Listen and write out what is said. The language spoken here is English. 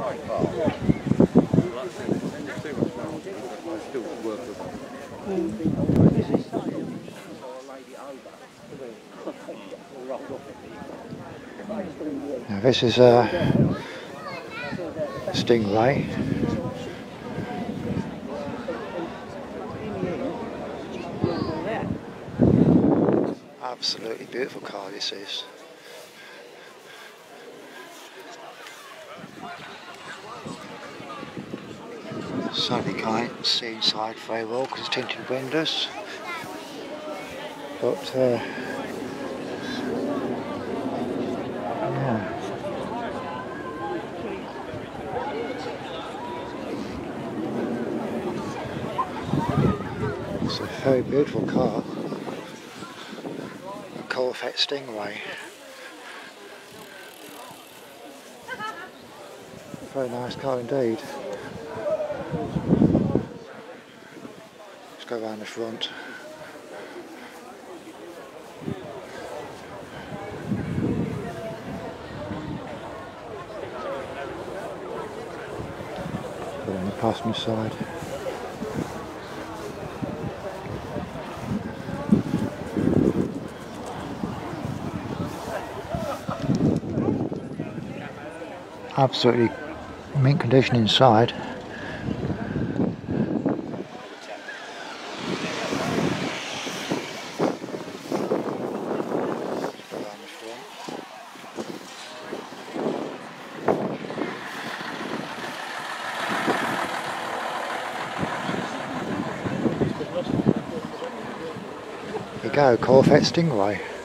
Now this is a Stingray. Absolutely beautiful car this is. Sadly can't see inside very well because it's tinted windows, but yeah. It's a very beautiful car, a Corvette Stingray. Very nice car indeed. Let's go around the front. Put it on the passenger side. Absolutely mint condition inside. There we go, Corvette Stingray.